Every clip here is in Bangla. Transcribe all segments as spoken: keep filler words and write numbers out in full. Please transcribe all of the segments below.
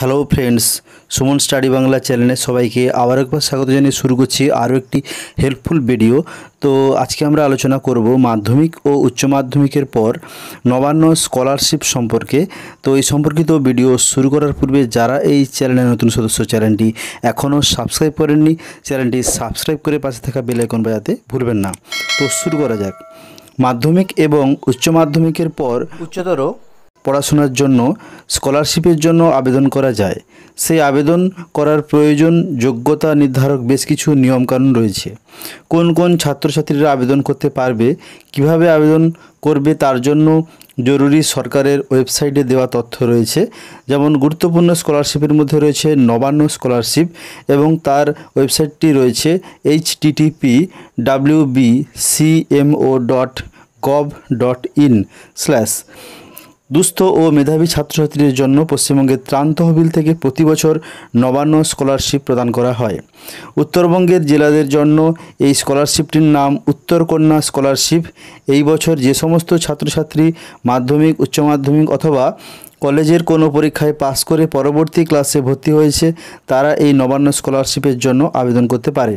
Hello friends, Suman study Bangla চ্যানেলে সবাইকে আবার একবার স্বাগত জানিয়ে শুরু করছি আরও একটি হেল্পফুল ভিডিও। তো আজকে আমরা আলোচনা করব মাধ্যমিক ও উচ্চ মাধ্যমিকের পর নবান্ন স্কলারশিপ সম্পর্কে। তো এই সম্পর্কিত ভিডিও শুরু করার পূর্বে যারা এই চ্যানেলের নতুন সদস্য, চ্যানেলটি এখনও সাবস্ক্রাইব করেননি, চ্যানেলটি সাবস্ক্রাইব করে পাশে থাকা বেল আইকন বাজাতে ভুলবেন না। তো শুরু করা যাক। মাধ্যমিক এবং উচ্চ মাধ্যমিকের পর উচ্চতর পড়াশোনার জন্য স্কলারশিপের জন্য আবেদন করা যায়। সেই আবেদন করার প্রয়োজন যোগ্যতা নির্ধারক বেশ কিছু নিয়মকানুন রয়েছে। কোন কোন ছাত্রছাত্রীরা আবেদন করতে পারবে, কিভাবে আবেদন করবে তার জন্য জরুরি সরকারের ওয়েবসাইটে দেওয়া তথ্য রয়েছে। যেমন গুরুত্বপূর্ণ স্কলারশিপের মধ্যে রয়েছে নবান্ন স্কলারশিপ এবং তার ওয়েবসাইটটি রয়েছে H T T P W B C M O dot gov dot in slash দুস্থ ও মেধাবী ছাত্রছাত্রীদের জন্য পশ্চিমবঙ্গের ত্রাণ তহবিল থেকে প্রতি বছর নবান্ন স্কলারশিপ প্রদান করা হয়। উত্তরবঙ্গের জেলাদের জন্য এই স্কলারশিপটির নাম উত্তরকন্যা স্কলারশিপ। এই বছর যে সমস্ত ছাত্রছাত্রী মাধ্যমিক, উচ্চ মাধ্যমিক অথবা কলেজের কোনো পরীক্ষায় পাস করে পরবর্তী ক্লাসে ভর্তি হয়েছে তারা এই নবান্ন স্কলারশিপের জন্য আবেদন করতে পারে।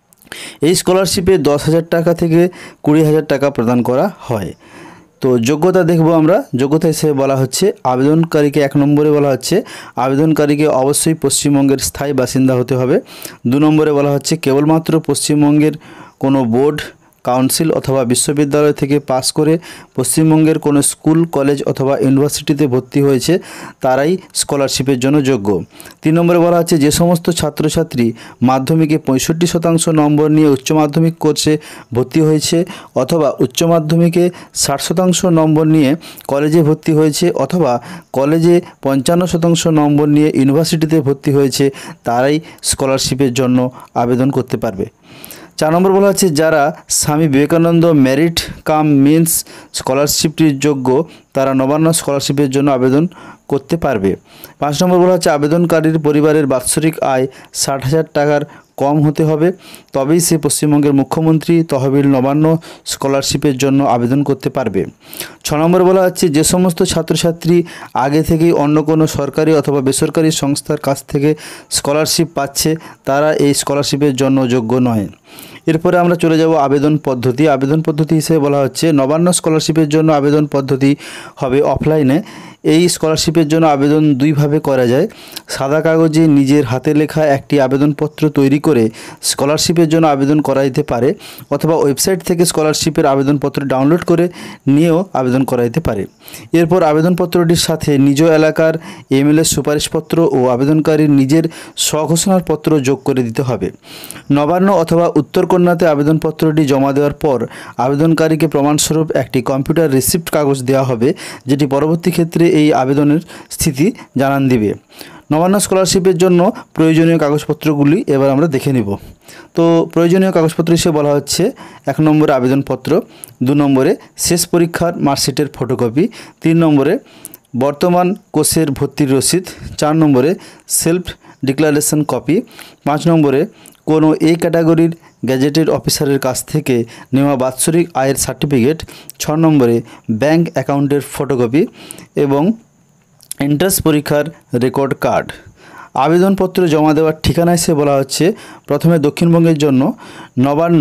এই স্কলারশিপে দশ হাজার টাকা থেকে কুড়ি হাজার টাকা প্রদান করা হয়। তো যোগ্যতা দেখব আমরা। যোগ্যতা হিসেবে বলা হচ্ছে আবেদনকারীকে এক নম্বরে বলা হচ্ছে আবেদনকারীকে অবশ্যই পশ্চিমবঙ্গের স্থায়ী বাসিন্দা হতে হবে। দু নম্বরে বলা হচ্ছে কেবলমাত্র পশ্চিমবঙ্গের কোনো বোর্ড, কাউন্সিল অথবা বিশ্ববিদ্যালয় থেকে পাস করে পশ্চিমবঙ্গের কোনো স্কুল, কলেজ অথবা ইউনিভার্সিটিতে ভর্তি হয়েছে তারাই স্কলারশিপের জন্য যোগ্য। তিন নম্বরে বলা হচ্ছে যে সমস্ত ছাত্রছাত্রী মাধ্যমিকে পঁয়ষট্টি শতাংশ নম্বর নিয়ে উচ্চ মাধ্যমিক কোর্সে ভর্তি হয়েছে অথবা উচ্চ মাধ্যমিকে ষাট শতাংশ নম্বর নিয়ে কলেজে ভর্তি হয়েছে অথবা কলেজে পঞ্চান্ন শতাংশ নম্বর নিয়ে ইউনিভার্সিটিতে ভর্তি হয়েছে তারাই স্কলারশিপের জন্য আবেদন করতে পারবে। চার নম্বর বলা হচ্ছে যারা Swami Vivekananda merit cum means স্কলারশিপটির যোগ্য তারা নবান্ন স্কলারশিপের জন্য আবেদন করতে পারবে। পাঁচ নম্বর বলা হচ্ছে আবেদনকারীর পরিবারের বাৎসরিক আয় ষাট হাজার টাকার কম হতে হবে, তবেই সে পশ্চিমবঙ্গের মুখ্যমন্ত্রী তহবিল নবান্ন স্কলারশিপের জন্য আবেদন করতে পারবে। ছ নম্বর বলা হচ্ছে যে সমস্ত ছাত্রছাত্রী আগে থেকেই অন্য কোনো সরকারি অথবা বেসরকারি সংস্থার কাছ থেকে স্কলারশিপ পাচ্ছে তারা এই স্কলারশিপের জন্য যোগ্য নয়। এরপরে আমরা চলে যাব আবেদন পদ্ধতি। আবেদন পদ্ধতি হিসেবে বলা হচ্ছে নবান্ন স্কলারশিপের জন্য আবেদন পদ্ধতি হবে অফলাইনে। এই স্কলারশিপের জন্য আবেদন দুইভাবে করা যায়। সাদা কাগজে নিজের হাতে লেখা একটি আবেদনপত্র তৈরি করে স্কলারশিপের জন্য আবেদন করা যেতে পারে অথবা ওয়েবসাইট থেকে স্কলারশিপের আবেদনপত্র ডাউনলোড করে নিয়েও আবেদন করা যেতে পারে। এরপর আবেদনপত্রটির সাথে নিজ এলাকার এমএলএর সুপারিশপত্র ও আবেদনকারীর নিজের স্বঘোষণার পত্র যোগ করে দিতে হবে। নবান্ন অথবা উত্তরকন্যাতে আবেদনপত্রটি জমা দেওয়ার পর আবেদনকারীকে প্রমাণস্বরূপ একটি কম্পিউটার রিসিপ্ট কাগজ দেওয়া হবে, যেটি পরবর্তী ক্ষেত্রে এই আবেদনের স্থিতি জানান দিবে। নবান্ন স্কলারশিপের জন্য প্রয়োজনীয় কাগজপত্রগুলি এবার আমরা দেখে নিব। তো প্রয়োজনীয় কাগজপত্র হিসেবে বলা হচ্ছে এক নম্বরে আবেদনপত্র, দু নম্বরে শেষ পরীক্ষার মার্কশিটের ফটোকপি, তিন নম্বরে বর্তমান কোর্সের ভর্তির রসিদ, চার নম্বরে সেলফ ডিক্লারেশন কপি, পাঁচ নম্বরে কোনো এ ক্যাটাগরির গ্যাজেটেড অফিসারের কাছ থেকে নেওয়া বাৎসরিক আয়ের সার্টিফিকেট, ছ নম্বরে ব্যাংক অ্যাকাউন্টের ফটোকপি এবং এন্ট্রান্স পরীক্ষার রেকর্ড কার্ড। আবেদনপত্র জমা দেওয়ার ঠিকানা হিসেবে বলা হচ্ছে প্রথমে দক্ষিণবঙ্গের জন্য নবান্ন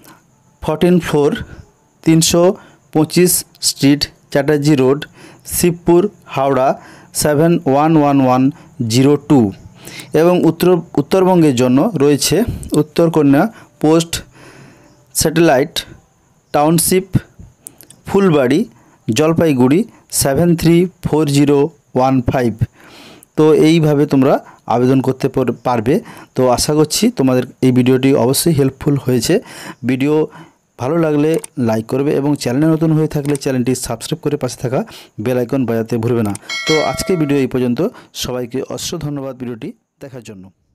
ফোরটিন ফ্লোর তিনশো পঁচিশ street, Chatterjee road, Shibpur, Howrah seven one one one zero two. এবং উত্তর উত্তরবঙ্গের জন্য রয়েছে Uttarkanya post satellite township, Phulbari, Jalpaiguri seven three four zero one five. তো এইভাবে তোমরা আবেদন করতে পারবে। তো আশা করছি তোমাদের এই ভিডিওটি অবশ্যই হেল্পফুল হয়েছে। ভিডিও ভালো লাগলে লাইক করবে এবং চ্যানেলে নতুন হয়ে থাকলে চ্যানেলটি সাবস্ক্রাইব করে পাশে থাকা বেল আইকন বাজাতে ভুলবে না। তো আজকের ভিডিও এই পর্যন্ত। সবাইকে অসংখ্য ধন্যবাদ ভিডিওটি দেখার জন্য।